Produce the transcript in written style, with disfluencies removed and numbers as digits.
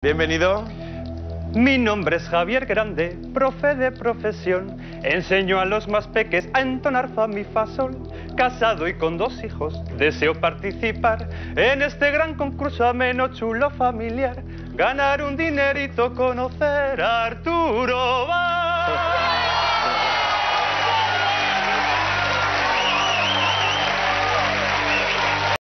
Bienvenido. Mi nombre es Javier Grande, profe de profesión. Enseño a los más peques a entonar fa, mi, fa, sol. Casado y con 2 hijos, deseo participar en este gran concurso ameno, chulo, familiar. Ganar un dinerito, conocer a Arturo Valls.